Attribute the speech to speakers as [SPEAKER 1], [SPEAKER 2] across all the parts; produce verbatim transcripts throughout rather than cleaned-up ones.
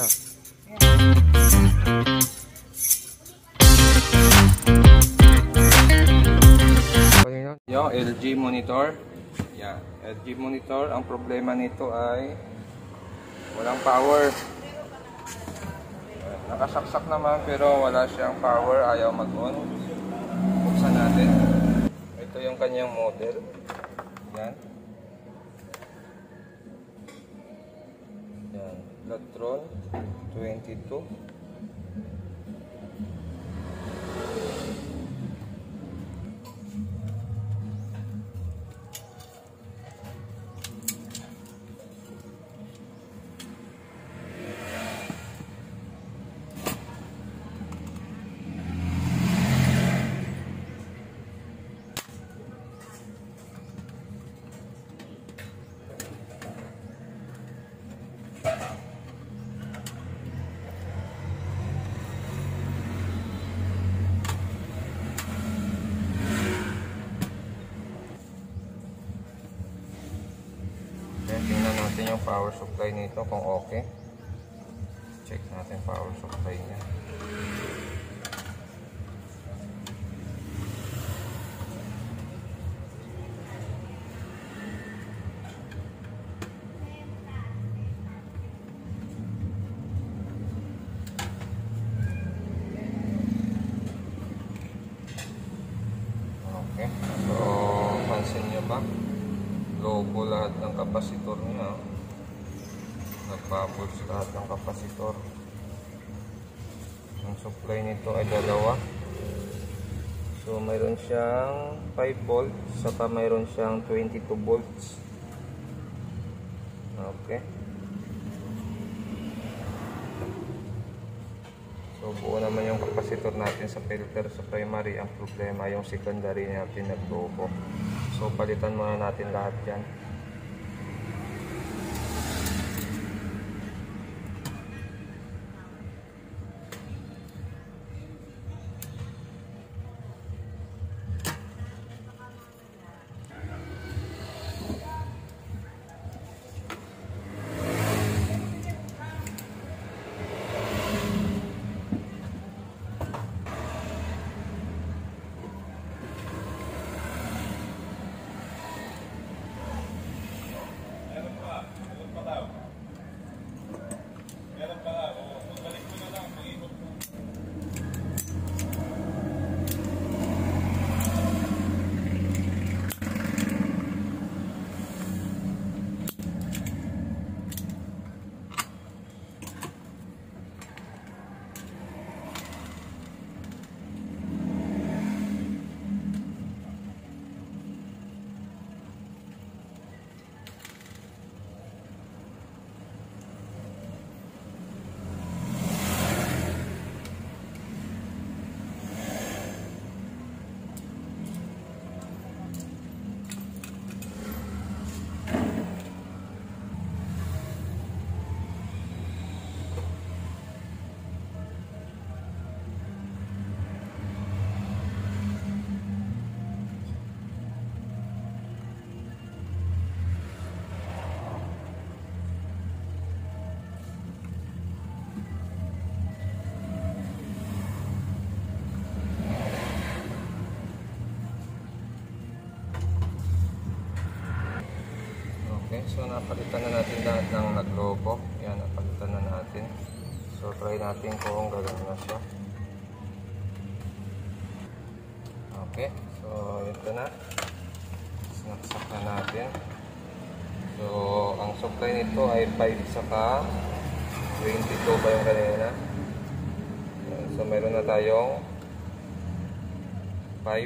[SPEAKER 1] na. Yung L G monitor. Yan, L G monitor. Ang problema nito ay walang power. Nakasaksak naman pero wala siyang power. Ayaw mag-on. Buksan natin. Ito yung kanyang model. Yan. Yan. Latron twenty-two. Tingnan natin yung power supply nito kung okay. Check natin power supply niya. Okay. So, pansin nyo ba? Logo lahat ng kapasitor niya. Nagpapuls lahat ng kapasitor. Ang supply nito ay dalawa. So mayroon siyang five volts saka mayroon siyang twenty-two volts. Okay. So buo naman yung kapasitor natin sa filter sa primary. Ang problema yung secondary niya pinaglogo. So palitan muna natin lahat yan. Okay, so napalitan na natin lahat ng naglogo. Yan, napalitan na natin. So try natin kung gagawin na siya. Okay, so ito na. Sinaksak na natin. So ang supply nito ay five saka twenty-two ba yung kanina. So meron na tayong five.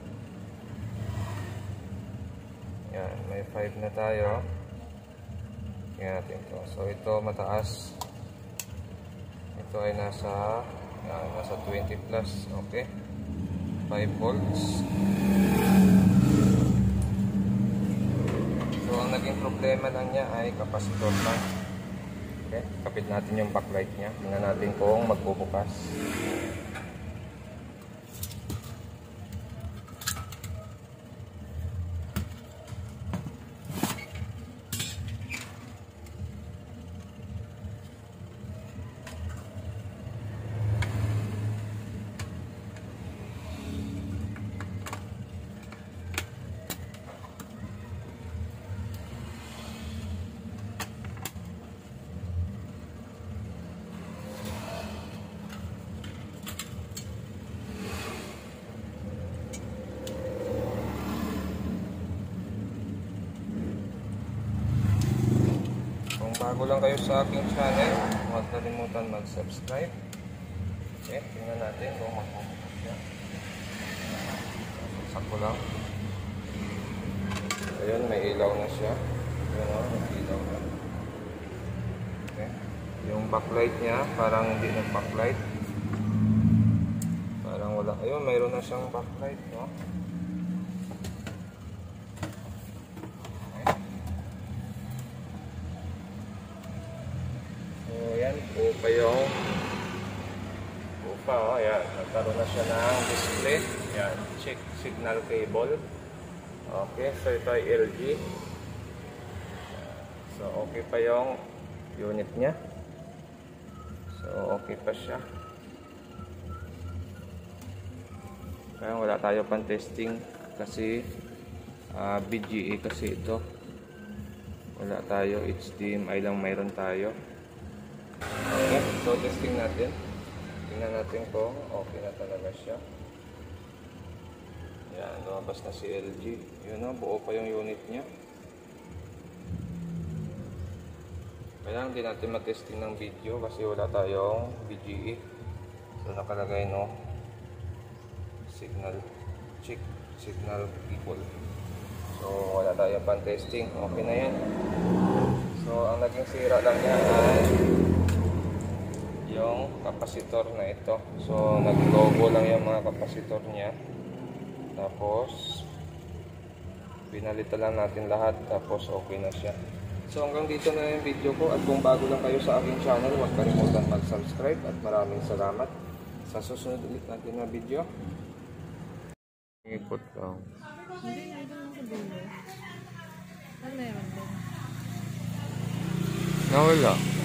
[SPEAKER 1] Yan, may five na tayo. Tingnan natin ito. So ito mataas. Ito ay nasa yan, nasa twenty plus. Okay. five volts. So ang naging problema lang niya ay kapasitor lang. Okay. Kapit natin yung backlight niya. Tingnan natin kung magbubukas. bago lang kayo sa aking channel, huwag kalimutan mag-subscribe. Okay, tingnan natin kung magpupunta siya. Sakto lang. Ayun, may ilaw na siya. Ayun o, may ilaw na. Okay. Yung backlight niya, parang hindi nag-backlight. Parang wala. Ayun, mayroon na siyang backlight, no? Upa yung upa, oh, yan. Nagkaroon na siya ng display. Yan, check signal cable. Okay, so ito ay L G. So, okay pa yung unit niya. So, okay pa siya. Kaya wala tayo pang testing kasi uh, B G A kasi ito. Wala tayo, H D M I lang mayroon tayo. Okay, so testing natin. Tingnan natin kung okay na talaga siya. Yan, lumabas na si L G. Yun o, buo pa yung unit niya. Kailangan din natin mag-testing ng video kasi wala tayong B G A. So nakalagay no, signal check, signal cable. So wala tayo pang testing. Okay na yan. So ang naging sira lang niya ay yung kapasitor na ito. So nag-logo lang yung mga kapasitor niya. Tapos pinalitan lang natin lahat. Tapos okay na siya. So hanggang dito na yung video ko. At kung bago lang kayo sa aking channel, huwag kalimutan mag-subscribe. At maraming salamat sa susunod ulit natin na video. Ipot lang.
[SPEAKER 2] Hindi, hindi lang sa dulo. Ano meron doon?
[SPEAKER 1] Nawala.